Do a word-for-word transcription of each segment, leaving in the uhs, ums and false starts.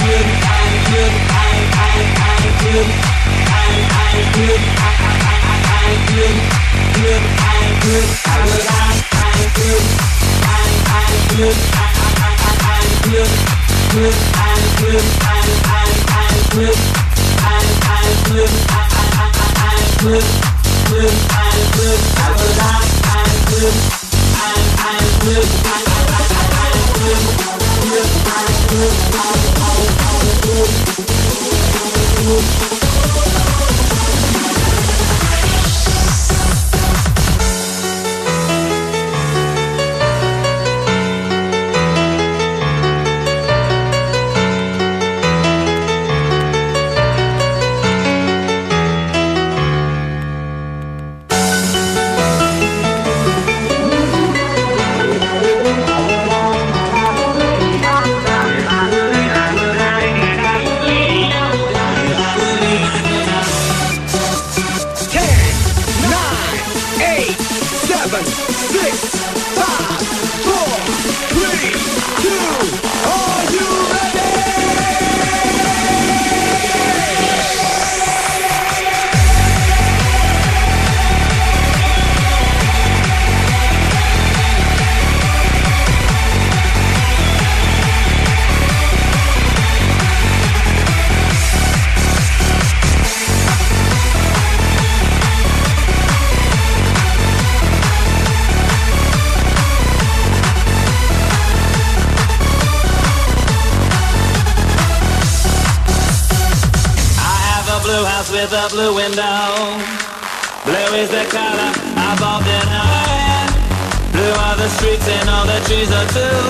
With a blue window, blue is the color I've often heard. Blue are the streets and all the trees are too.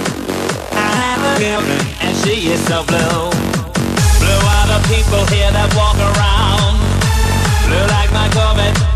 I have a girlfriend and she is so blue. Blue are the people here that walk around. Blue like my Corvette